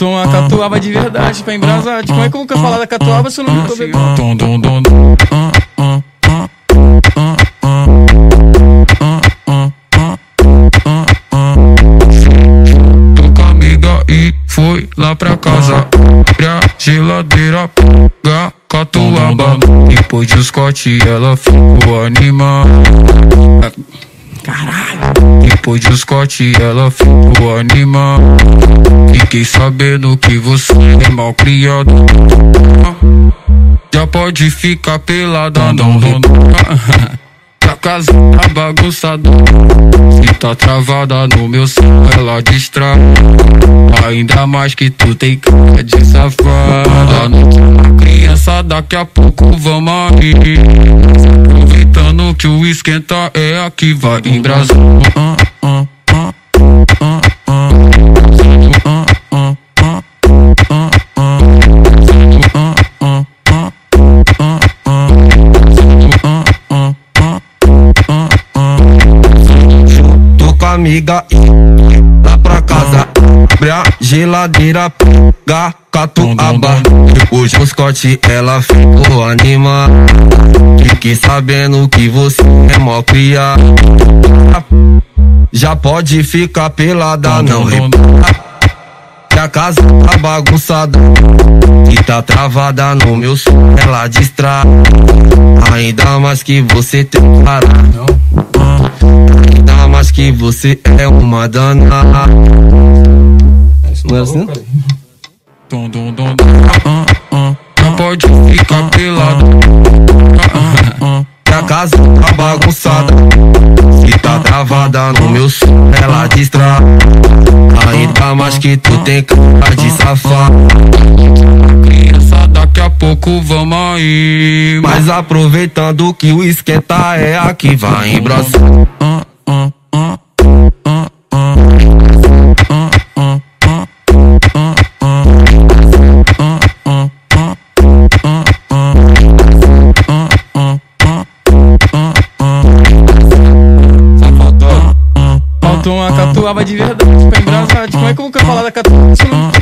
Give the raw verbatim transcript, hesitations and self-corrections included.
Faltou uma catuaba de verdade pra embrasar. Como é que eu vou falar da catuaba se eu não tô bebendo? Dom, dom, dom, tô com a amiga e foi lá pra casa. Abre a geladeira, pega catuaba. Depois de Scott ela ficou animada. Caralho. Depois de Scott ela ficou animada. Fiquei sabendo que você é mal criado. Já pode ficar pelada, não repara. A casa tá bagunçada. Se tá travada no meu som, ela distrai. Ainda mais que tu tem cara de safada. Não tem uma criança, daqui a pouco vamos aí. Aproveitando que o esquenta é aqui, vai embrasar. Amiga, lá pra casa, abre a geladeira, pega catuaba. Depois do Scott ela ficou animada. Fiquei sabendo que você é mó criado. Já pode ficar pelada, não repara. Que a casa tá bagunçada e tá travada no meu som, ela distrai. Ainda mais que você tem cara. Ainda mais que você é uma danada. Não é assim? Dom, dom, dom, já pode ficar pelado. Que a casa tá bagunçada e tá travada no meu som, ela distrai. Ainda mais que tu tem cara de safado. Criança, daqui a pouco vamos aí. Mas aproveitando que o esquenta é aqui, vai embrasar. Faltou uma catuaba de verdade pra embrasar. Como é que eu vou falar da catuaba se eu não